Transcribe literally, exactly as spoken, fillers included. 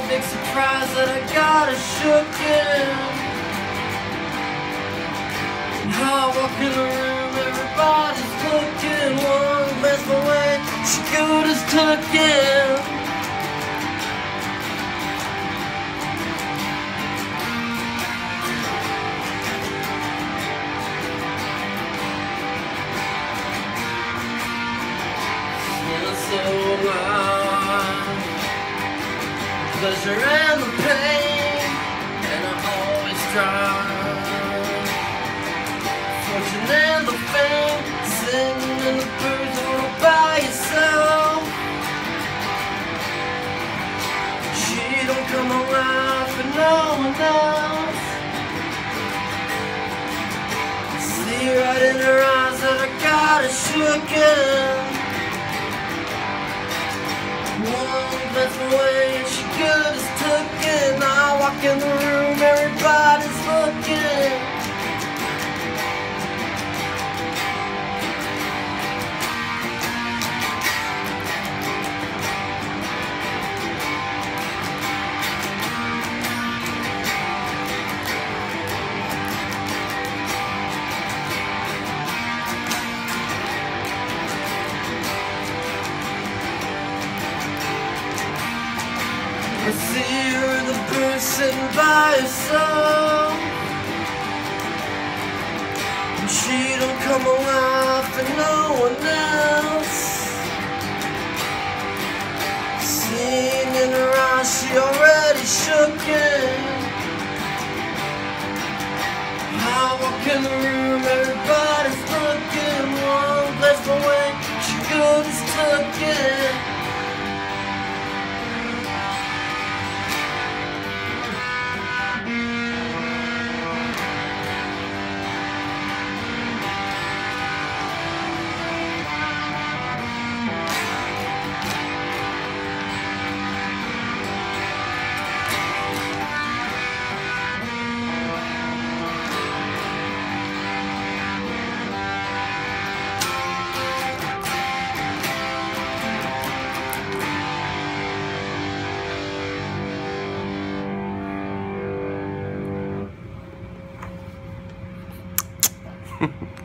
big surprise that I got a shookin'. I walk in the room, everybody's looking. One glass away, she good as tuckin'. So long, pleasure and the pain, and I always try. Fortune and the fame, singing in the birds all by yourself. She don't come around for no one else. See right in her eyes that I got a shookin'. One glance away and she good as tuckin'. I walk in the room, everybody's looking. I see her in the booth sitting by herself, and she don't come around for no one else. Seeing in her eyes she already shookin'. I walk in the room, everybody's looking. One glass away, she good as tuckin'. Ha